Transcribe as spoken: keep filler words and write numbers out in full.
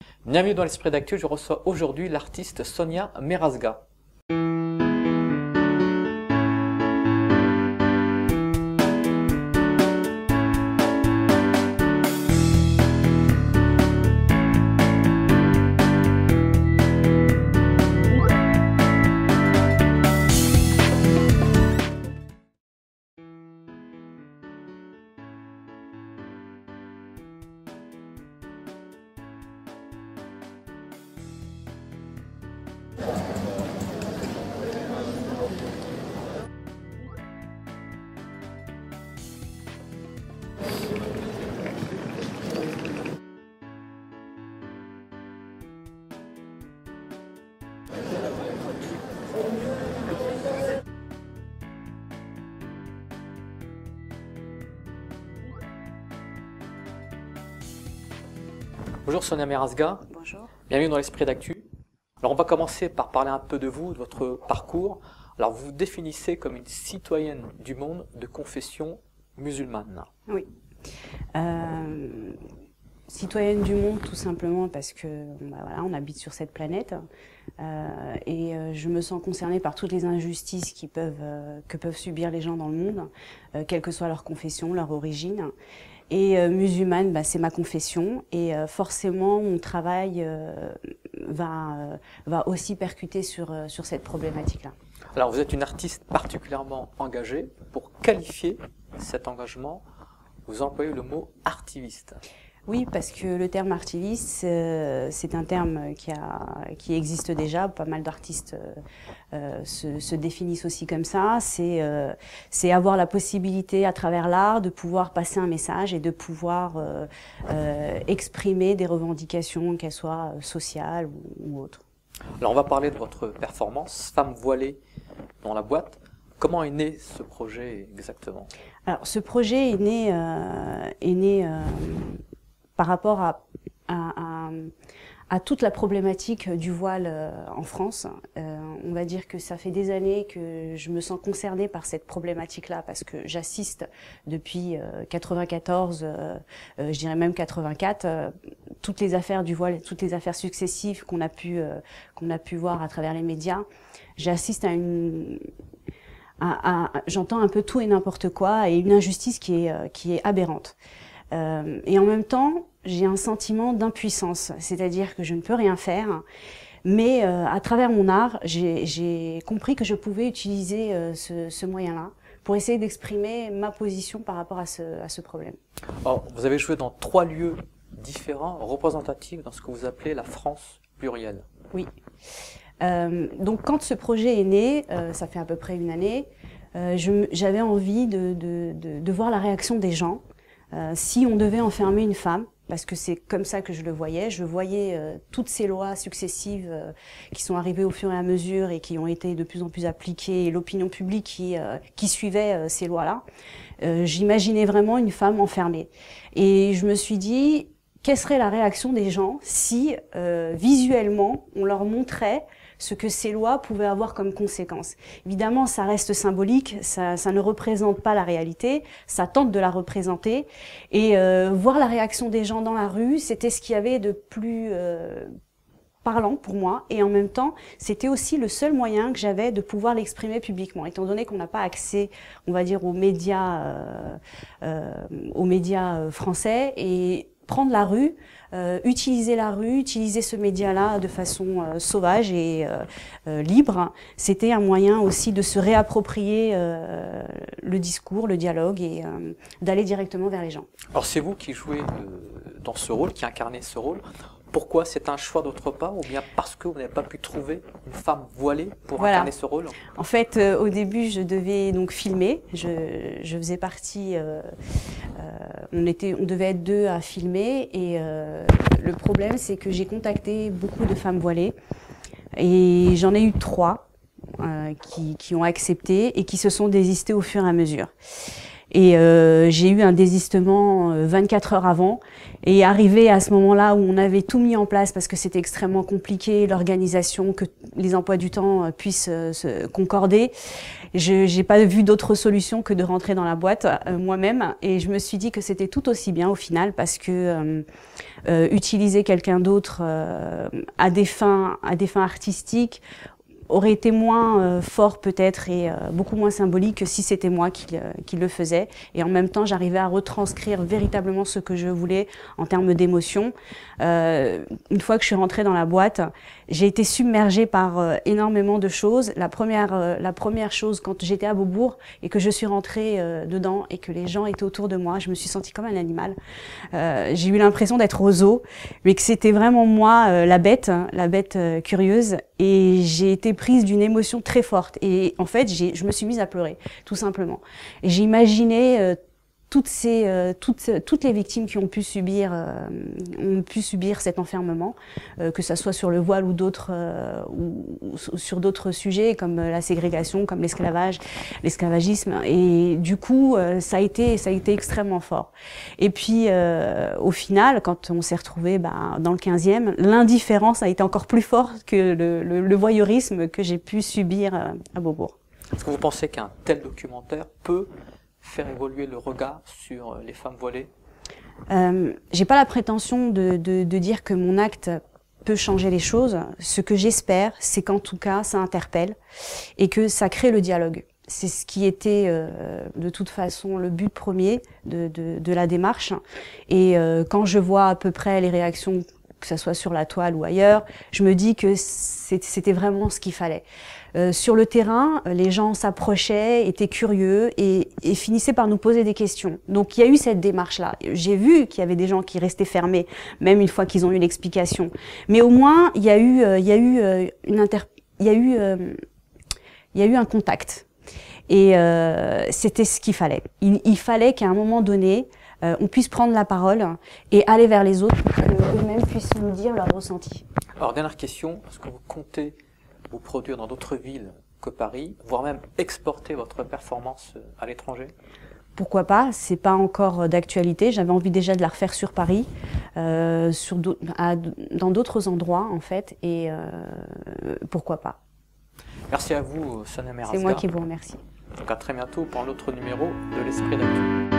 Bienvenue dans l'Esprit d'Actu, je reçois aujourd'hui l'artiste Sonia Merazga. Bonjour Sonia Merazga. Bonjour. Bienvenue dans l'Esprit d'Actu. Alors on va commencer par parler un peu de vous, de votre parcours. Alors vous vous définissez comme une citoyenne du monde de confession musulmane. Oui. Euh, citoyenne du monde tout simplement parce que bah voilà, on habite sur cette planète euh, et euh, je me sens concernée par toutes les injustices qui peuvent, euh, que peuvent subir les gens dans le monde, euh, quelle que soit leur confession, leur origine. Et euh, musulmane, bah, c'est ma confession et euh, forcément mon travail euh, va, euh, va aussi percuter sur, euh, sur cette problématique-là. Alors vous êtes une artiste particulièrement engagée. Pour qualifier cet engagement, vous employez le mot artiviste. Oui, parce que le terme artiviste, euh, c'est un terme qui, a, qui existe déjà. Pas mal d'artistes euh, se, se définissent aussi comme ça. C'est euh, c'est avoir la possibilité, à travers l'art, de pouvoir passer un message et de pouvoir euh, euh, exprimer des revendications, qu'elles soient sociales ou, ou autres. Alors on va parler de votre performance, Femme voilée dans la boîte. Comment est né ce projet exactement? Alors ce projet est né, euh, est né euh, par rapport à, à, à, à toute la problématique du voile en France. Euh, on va dire que ça fait des années que je me sens concernée par cette problématique-là parce que j'assiste depuis euh, quatre-vingt-quatorze, euh, euh, je dirais même quatre-vingt-quatre, euh, toutes les affaires du voile, toutes les affaires successives qu'on a pu euh, qu'on a pu voir à travers les médias. J'assiste à une à, à, j'entends un peu tout et n'importe quoi et une injustice qui est euh, qui est aberrante. Euh, et en même temps, j'ai un sentiment d'impuissance, c'est-à-dire que je ne peux rien faire, mais euh, à travers mon art, j'ai compris que je pouvais utiliser euh, ce, ce moyen-là pour essayer d'exprimer ma position par rapport à ce, à ce problème. Alors, vous avez joué dans trois lieux différents, représentatifs dans ce que vous appelez la France plurielle. Oui. Euh, donc quand ce projet est né, euh, ça fait à peu près une année, euh, j'avais envie de, de, de, de voir la réaction des gens. Euh, si on devait enfermer une femme, parce que c'est comme ça que je le voyais, je voyais euh, toutes ces lois successives euh, qui sont arrivées au fur et à mesure et qui ont été de plus en plus appliquées, et l'opinion publique qui, euh, qui suivait euh, ces lois-là, euh, j'imaginais vraiment une femme enfermée. Et je me suis dit, quelle serait la réaction des gens si euh, visuellement on leur montrait ce que ces lois pouvaient avoir comme conséquence. Évidemment, ça reste symbolique, ça, ça ne représente pas la réalité, ça tente de la représenter, et euh, voir la réaction des gens dans la rue, c'était ce qu'il y avait de plus euh, parlant pour moi, et en même temps, c'était aussi le seul moyen que j'avais de pouvoir l'exprimer publiquement, étant donné qu'on n'a pas accès, on va dire, aux médias, euh, euh, aux médias français, et prendre la rue, euh, utiliser la rue, utiliser ce média-là de façon euh, sauvage et euh, euh, libre, c'était un moyen aussi de se réapproprier euh, le discours, le dialogue et euh, d'aller directement vers les gens. Alors c'est vous qui jouez euh, dans ce rôle, qui incarnez ce rôle. Pourquoi c'est un choix d'autre part, ou bien parce que vous n'avez pas pu trouver une femme voilée pour voilà. incarner ce rôle? En fait, euh, au début, je devais donc filmer. Je, je faisais partie. Euh, euh, on était, on devait être deux à filmer, et euh, le problème, c'est que j'ai contacté beaucoup de femmes voilées, et j'en ai eu trois euh, qui, qui ont accepté et qui se sont désistées au fur et à mesure. Et euh, j'ai eu un désistement euh, vingt-quatre heures avant. Et arrivé à ce moment-là où on avait tout mis en place parce que c'était extrêmement compliqué, l'organisation, que les emplois du temps puissent euh, se concorder, je n'ai pas vu d'autre solution que de rentrer dans la boîte euh, moi-même. Et je me suis dit que c'était tout aussi bien au final parce que euh, euh, utiliser quelqu'un d'autre euh, à des fins, à des fins artistiques aurait été moins euh, fort peut-être et euh, beaucoup moins symbolique que si c'était moi qui, euh, qui le faisais. Et en même temps, j'arrivais à retranscrire véritablement ce que je voulais en termes d'émotion. Euh, une fois que je suis rentrée dans la boîte, j'ai été submergée par euh, énormément de choses. La première, euh, la première chose, quand j'étais à Beaubourg et que je suis rentrée euh, dedans et que les gens étaient autour de moi, je me suis sentie comme un animal. Euh, j'ai eu l'impression d'être au zoo, mais que c'était vraiment moi, euh, la bête, hein, la bête euh, curieuse. Et j'ai été prise d'une émotion très forte. Et en fait, j'ai, je me suis mise à pleurer, tout simplement. Et j'ai imaginé euh, toutes ces, euh, toutes, toutes les victimes qui ont pu subir, euh, ont pu subir cet enfermement, euh, que ça soit sur le voile ou d'autres, euh, ou, ou sur d'autres sujets comme la ségrégation, comme l'esclavage, l'esclavagisme. Et du coup, euh, ça a été, ça a été extrêmement fort. Et puis, euh, au final, quand on s'est retrouvé bah, dans le quinzième, l'indifférence a été encore plus forte que le, le, le voyeurisme que j'ai pu subir euh, à Beaubourg. Est-ce que vous pensez qu'un tel documentaire peut faire évoluer le regard sur les femmes voilées? euh, J'ai pas la prétention de, de, de dire que mon acte peut changer les choses. Ce que j'espère, c'est qu'en tout cas, ça interpelle et que ça crée le dialogue. C'est ce qui était euh, de toute façon le but premier de, de, de la démarche. Et euh, quand je vois à peu près les réactions, que ce soit sur la toile ou ailleurs, je me dis que c'était vraiment ce qu'il fallait. Euh, sur le terrain, les gens s'approchaient, étaient curieux et, et finissaient par nous poser des questions. Donc il y a eu cette démarche-là. J'ai vu qu'il y avait des gens qui restaient fermés, même une fois qu'ils ont eu l'explication. Mais au moins, il y a eu, euh, il y a eu euh, une inter... il y a eu, euh, il y a eu un contact. Et euh, c'était ce qu'il fallait. Il, il fallait qu'à un moment donné, euh, on puisse prendre la parole et aller vers les autres pour qu'eux-mêmes puissent nous dire leur ressenti. Alors, dernière question, est-ce que vous comptez vous produire dans d'autres villes que Paris, voire même exporter votre performance à l'étranger? Pourquoi pas? C'est pas encore d'actualité. J'avais envie déjà de la refaire sur Paris, euh, sur à, dans d'autres endroits en fait, et euh, pourquoi pas. Merci à vous, Sonia Merazga. C'est moi qui vous remercie. Donc à très bientôt pour un autre numéro de l'Esprit d'actu.